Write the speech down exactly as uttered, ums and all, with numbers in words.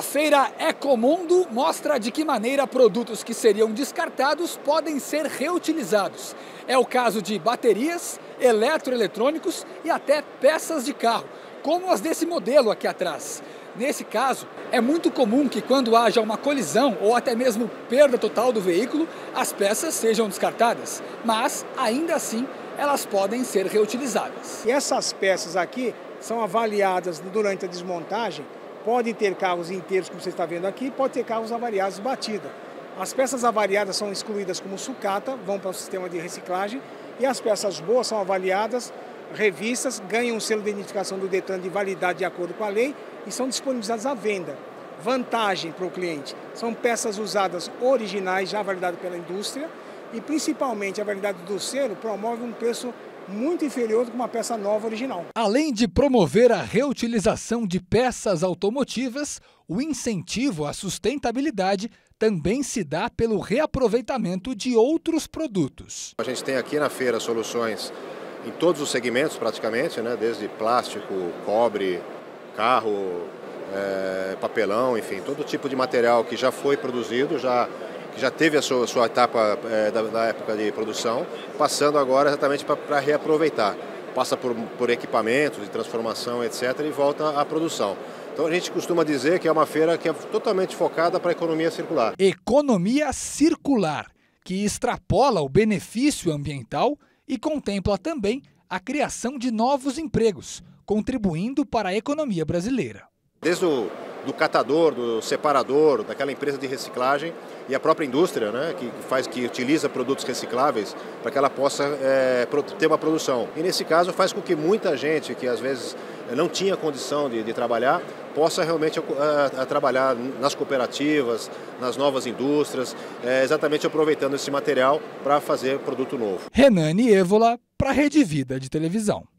feira Ecomundo mostra de que maneira produtos que seriam descartados podem ser reutilizados. É o caso de baterias, eletroeletrônicos e até peças de carro, como as desse modelo aqui atrás. Nesse caso, é muito comum que quando haja uma colisão ou até mesmo perda total do veículo, as peças sejam descartadas, mas ainda assim elas podem ser reutilizadas. E essas peças aqui são avaliadas durante a desmontagem. Pode ter carros inteiros, como você está vendo aqui, pode ter carros avariados batida. As peças avariadas são excluídas como sucata, vão para o sistema de reciclagem, e as peças boas são avaliadas, revistas, ganham um selo de identificação do Detran de validade de acordo com a lei e são disponibilizadas à venda. Vantagem para o cliente, são peças usadas originais, já validadas pela indústria, e principalmente a validade do selo promove um preço muito inferior do que uma peça nova original. Além de promover a reutilização de peças automotivas, o incentivo à sustentabilidade também se dá pelo reaproveitamento de outros produtos. A gente tem aqui na feira soluções em todos os segmentos praticamente, né? Desde plástico, cobre, carro, é, papelão, enfim, todo tipo de material que já foi produzido, já que já teve a sua, sua etapa é, da, da época de produção, passando agora exatamente para reaproveitar. Passa por, por equipamentos de transformação, etcétera, e volta à produção. Então a gente costuma dizer que é uma feira que é totalmente focada para a economia circular. Economia circular, que extrapola o benefício ambiental e contempla também a criação de novos empregos, contribuindo para a economia brasileira. Desde o do catador, do separador, daquela empresa de reciclagem e a própria indústria, né, que faz, que utiliza produtos recicláveis para que ela possa é, ter uma produção. E nesse caso faz com que muita gente que às vezes não tinha condição de, de trabalhar, possa realmente a, a trabalhar nas cooperativas, nas novas indústrias, é, exatamente aproveitando esse material para fazer produto novo. Renane Evola, para a Rede Vida de Televisão.